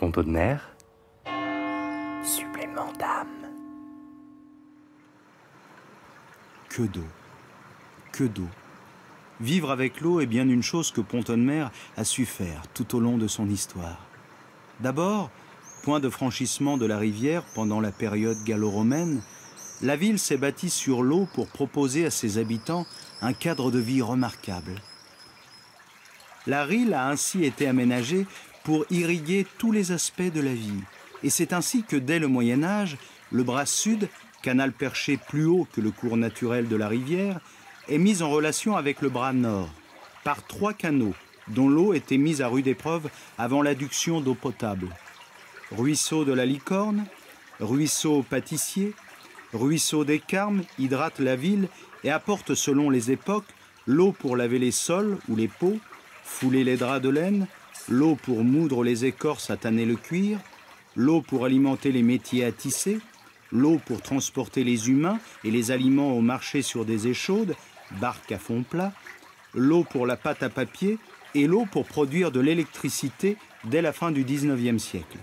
Pont-Audemer, supplément d'âme. Que d'eau, que d'eau. Vivre avec l'eau est bien une chose que Pont-Audemer a su faire tout au long de son histoire. D'abord, point de franchissement de la rivière pendant la période gallo-romaine, la ville s'est bâtie sur l'eau pour proposer à ses habitants un cadre de vie remarquable. La Risle a ainsi été aménagée pour irriguer tous les aspects de la vie. Et c'est ainsi que dès le Moyen-Âge, le bras sud, canal perché plus haut que le cours naturel de la rivière, est mis en relation avec le bras nord, par 3 canaux, dont l'eau était mise à rude épreuve avant l'adduction d'eau potable. Ruisseau de la Licorne, ruisseau pâtissier, ruisseau des Carmes hydrate la ville et apporte selon les époques l'eau pour laver les sols ou les pots, fouler les draps de laine, l'eau pour moudre les écorces à tanner le cuir, l'eau pour alimenter les métiers à tisser, l'eau pour transporter les humains et les aliments au marché sur des échaudes, barques à fond plat, l'eau pour la pâte à papier et l'eau pour produire de l'électricité dès la fin du XIXe siècle.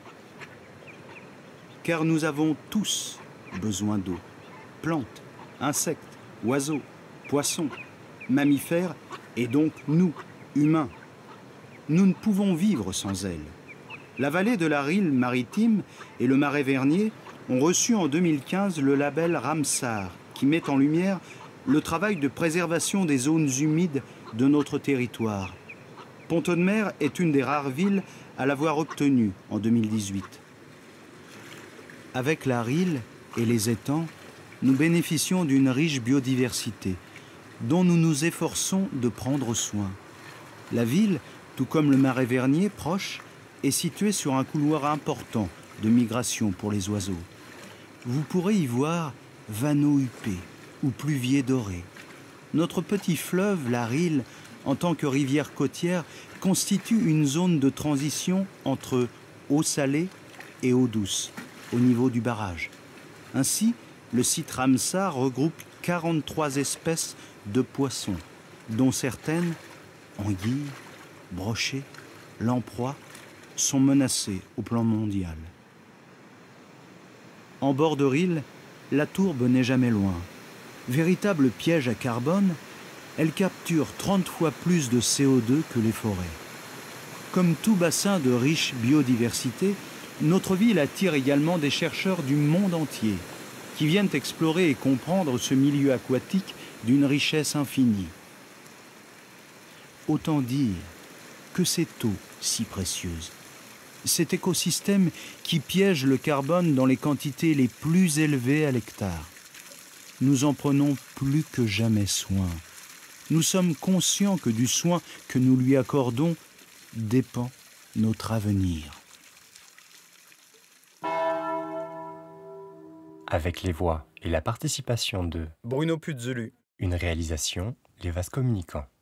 Car nous avons tous besoin d'eau. Plantes, insectes, oiseaux, poissons, mammifères et donc nous, humains. Nous ne pouvons vivre sans elle. La vallée de la Risle maritime et le Marais Vernier ont reçu en 2015 le label Ramsar, qui met en lumière le travail de préservation des zones humides de notre territoire. Pont-Audemer est une des rares villes à l'avoir obtenu en 2018. Avec la Risle et les étangs, nous bénéficions d'une riche biodiversité dont nous nous efforçons de prendre soin. La ville, tout comme le Marais Vernier proche, est située sur un couloir important de migration pour les oiseaux. Vous pourrez y voir vanneaux huppés ou pluviers dorés. Notre petit fleuve, la Risle, en tant que rivière côtière, constitue une zone de transition entre eau salée et eau douce, au niveau du barrage. Ainsi, le site Ramsar regroupe 43 espèces de poissons, dont certaines, anguilles, brochets, lamproies, sont menacées au plan mondial. En bord de Risle, la tourbe n'est jamais loin. Véritable piège à carbone, elle capture 30 fois plus de CO2 que les forêts. Comme tout bassin de riche biodiversité, notre ville attire également des chercheurs du monde entier qui viennent explorer et comprendre ce milieu aquatique d'une richesse infinie. Autant dire que cette eau si précieuse, cet écosystème qui piège le carbone dans les quantités les plus élevées à l'hectare. Nous en prenons plus que jamais soin. Nous sommes conscients que du soin que nous lui accordons dépend notre avenir. Avec les voix et la participation de Bruno Puzelu. une réalisation, les Vases Communicants.